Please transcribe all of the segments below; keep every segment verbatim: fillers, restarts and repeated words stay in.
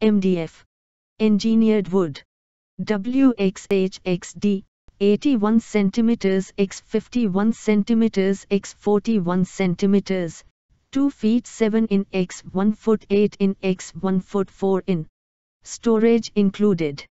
M D F. Engineered wood. W X H X D, eighty-one centimeters by fifty-one centimeters by forty-one centimeters, two feet seven in by one foot eight in by one foot four in. Storage included.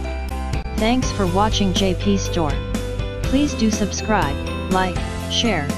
Thanks for watching J P Store. Please do subscribe, like, share,